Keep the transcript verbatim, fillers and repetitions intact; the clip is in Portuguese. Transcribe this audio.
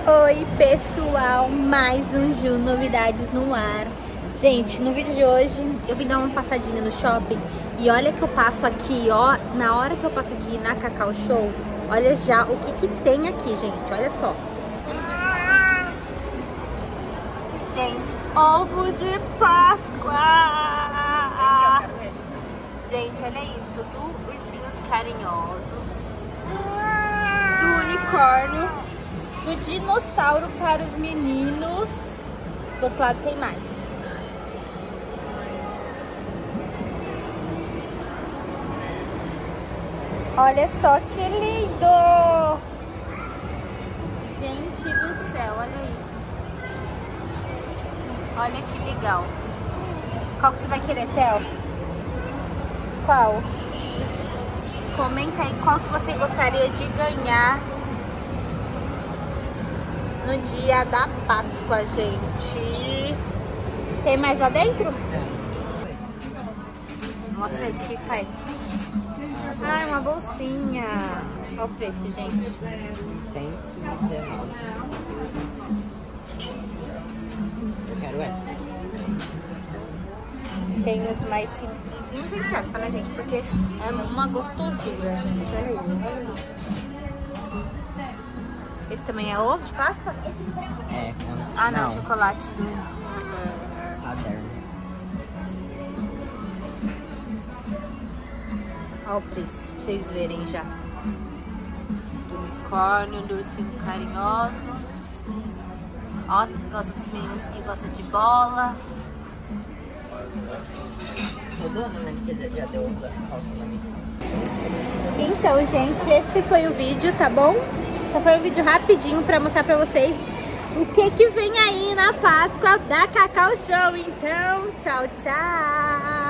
Oi pessoal, mais um Ju Novidades no ar. Gente, no vídeo de hoje eu vim dar uma passadinha no shopping e olha que eu passo aqui, ó, na hora que eu passo aqui na Cacau Show, olha já o que que tem aqui, gente, olha só. Gente, ovo de Páscoa! Gente, olha isso, do Ursinhos Carinhosos, do unicórnio, do dinossauro para os meninos. Do outro lado tem mais. Olha só que lindo! Gente do céu, olha isso. Olha que legal. Qual que você vai querer, Theo? Qual? Comenta aí qual que você gostaria de ganhar no dia da Páscoa, gente. Tem mais lá dentro? Mostra aí o que faz. Ah, uma bolsinha. Olha o preço, gente. cento e dezenove. Eu quero essa. Tem os mais simplesinhos em caspa, né, gente? Porque é uma gostosura, gente. Olha isso. Esse também é ovo de Páscoa? É, é um... Ah, não, não. chocolate do... Paderno. Olha o preço, pra vocês verem já. Do unicórnio, do ursinho carinhoso. Ó, gosta dos meninos que gostam de bola. Tô dando, né? Porque já deu a falta na missão. Então, gente, esse foi o vídeo, tá bom? Então foi um vídeo rapidinho pra mostrar pra vocês o que que vem aí na Páscoa da Cacau Show. Então, tchau, tchau!